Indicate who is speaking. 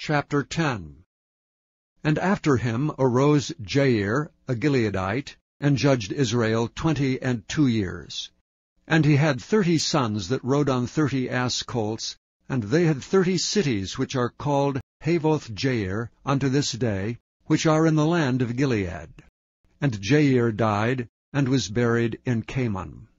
Speaker 1: Chapter 10. And after him arose Jair, a Gileadite, and judged Israel 22 years. And he had 30 sons that rode on 30 ass-colts, and they had 30 cities which are called Havoth-Jair unto this day, which are in the land of Gilead. And Jair died, and was buried in Camon.